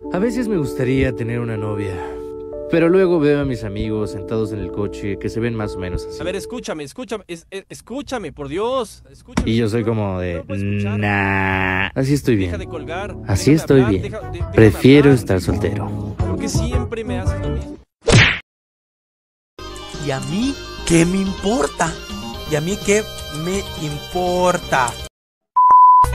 A veces me gustaría tener una novia, pero luego veo a mis amigos sentados en el coche que se ven más o menos así. A ver, escúchame, por Dios. Escúchame. Y yo soy No, como no de, me puedes escuchar. nah, así estoy Deja de bien. colgar. Así Déjame estoy hablar, bien. déjame Prefiero hablar. estar soltero. ¿Por qué siempre me haces lo mismo? ¿Y a mí qué me importa? ¿Y a mí qué me importa?